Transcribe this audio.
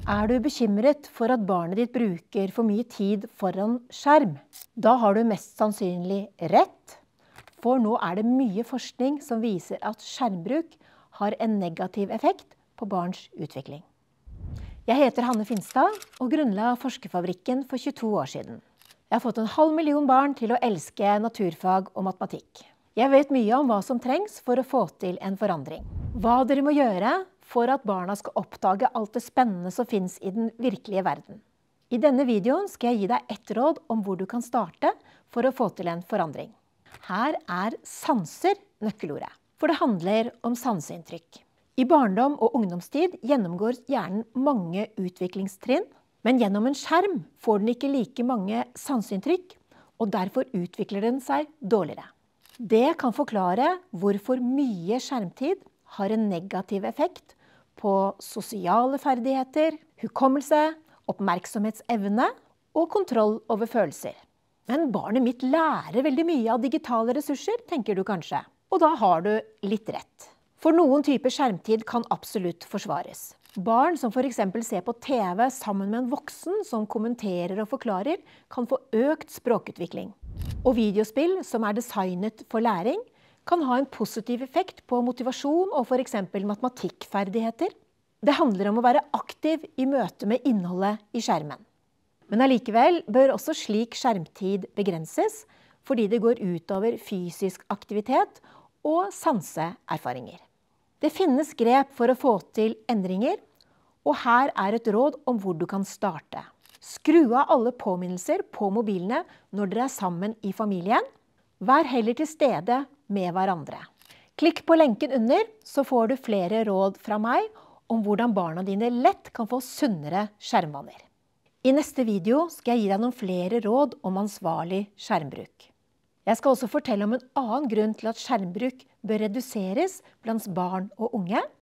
Er du bekymret for at barnet ditt bruker for mye tid foran skjerm? Da har du mest sannsynlig rett, for nå er det mye forskning som viser at skjermbruk har en negativ effekt på barns utvikling. Jeg heter Hanne Finstad og grunnla Forskerfabrikken for 22 år siden. Jeg har fått 500 000 barn til å elske naturfag og matematikk. Jeg vet mye om hva som trengs for å få til en forandring. Hva dere må gjøre for at barna skal oppdage alt det spennende som finnes i den virkelige verden. I denne videoen skal jeg gi deg ett råd om hvor du kan starte for å få til en forandring. Her er sanser nøkkelordet, for det handler om sanseinntrykk. I barndom og ungdomstid gjennomgår hjernen mange utviklingstrinn, men gjennom en skjerm får den ikke like mange sanseinntrykk, og derfor utvikler den seg dårligere. Det kan forklare hvorfor mye skjermtid har en negativ effekt på sosiale ferdigheter, hukommelse, oppmerksomhetsevne og kontroll over følelser. Men barnet mitt lærer veldig mye av digitale ressurser, tenker du kanskje. Og da har du litt rett. For noen typer skjermtid kan absolutt forsvares. Barn som for eksempel ser på TV sammen med en voksen som kommenterer og forklarer, kan få økt språkutvikling. Og videospill som er designet for læring, kan ha en positiv effekt på motivasjon og for eksempel matematikkferdigheter. Det handler om å være aktiv i møte med innholdet i skjermen. Men allikevel bør også slik skjermtid begrenses, fordi det går utover fysisk aktivitet og sanseerfaringer. Det finnes grep for å få til endringer, og her er et råd om hvor du kan starte. Skru av alle påminnelser på mobilene når dere er sammen i familien. Vær heller til stede med hverandre. Klikk på lenken under, så får du flere råd fra meg om hvordan barna dine lett kan få sunnere skjermvaner. I neste video skal jeg gi deg noen flere råd om ansvarlig skjermbruk. Jeg skal også fortelle om en annen grunn til at skjermbruk bør reduseres blant barn og unge,